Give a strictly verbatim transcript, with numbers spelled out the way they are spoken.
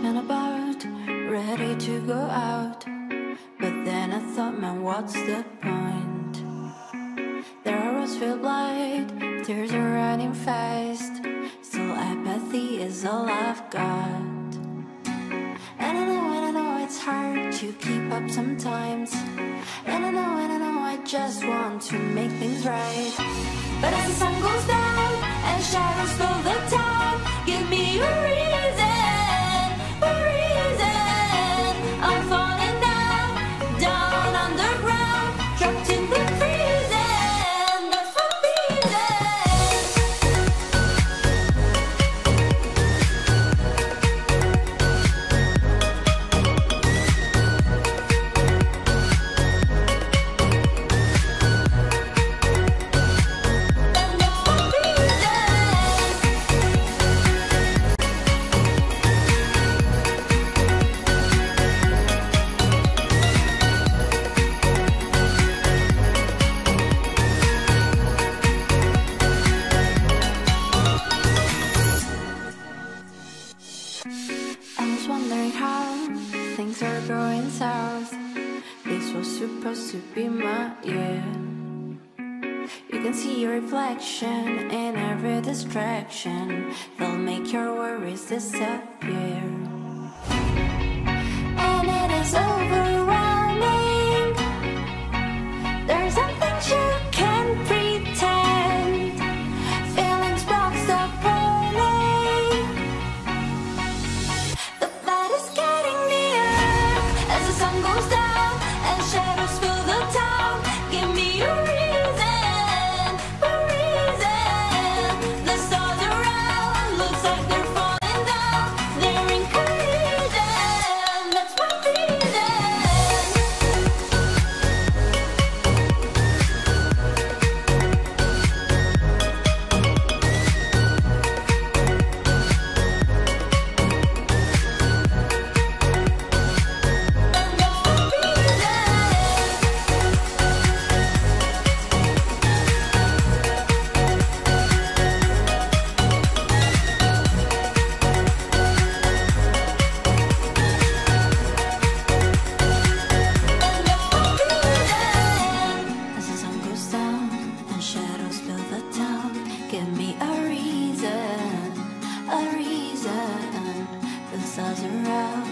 and about, ready to go out. But then I thought, man, what's the point? There are roads filled light, tears are running fast. Still apathy is all I've got. And I know, and I know it's hard to keep up sometimes. And I know, and I know I just want to make things right. But as the sun goes down and shadows fill the town, give me a reason, a reason. I'm falling down, down underground, trapped in the prison. That's my things are going south. This was supposed to be my year. You can see your reflection in every distraction. They'll make your worries disappear. And it is overwhelming. There's some things you can't pretend. Feelings boxed up poorly. The fight is getting near as the sun goes down and shadows fill the town. Give me a reason, a reason. The stars around looks like they're falling down. They're in collision. That's my shadows fill the town. Give me a reason, a reason. The stars around